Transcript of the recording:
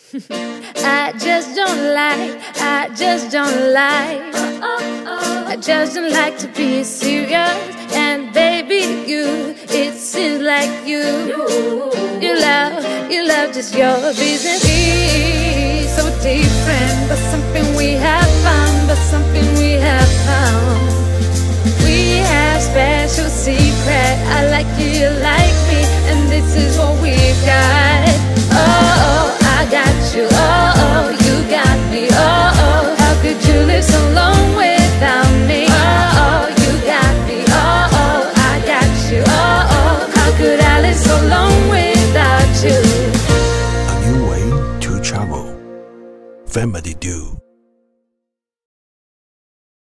I just don't like, I just don't like to be serious. And baby, it seems like you love just your business. It's so different, but something we have found, we have special secret. I like you like me, and this is what we've got. Oh, I got you. Oh, you got me. Oh, how could you live so long without me? Oh, you got me. Oh, I got you. Oh, how could I live so long without you? A new way to travel. Familidoo.